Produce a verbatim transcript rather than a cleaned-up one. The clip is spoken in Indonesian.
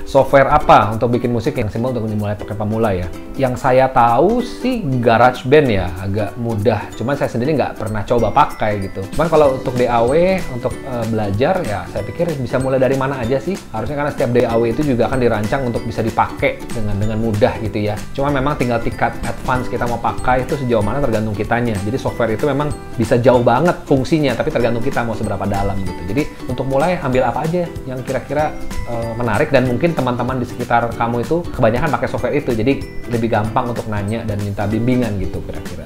software apa untuk bikin musik yang simpel untuk dimulai pakai pemula ya? Yang saya tahu sih GarageBand ya, agak mudah. Cuman saya sendiri nggak pernah coba pakai gitu. Cuman kalau untuk D A W, untuk uh, belajar ya, saya pikir bisa mulai dari mana aja sih? Harusnya karena setiap D A W itu juga akan dirancang untuk bisa dipakai dengan dengan mudah gitu ya. Cuma memang tinggal tingkat advance kita mau pakai itu sejauh mana tergantung kitanya. Jadi software itu memang bisa jauh banget fungsinya, tapi tergantung kita mau seberapa dalam gitu. Jadi untuk mulai ambil apa aja yang kira-kira uh, menarik, dan mungkin teman-teman di sekitar kamu itu kebanyakan pakai software itu, jadi lebih gampang untuk nanya dan minta bimbingan gitu kira-kira.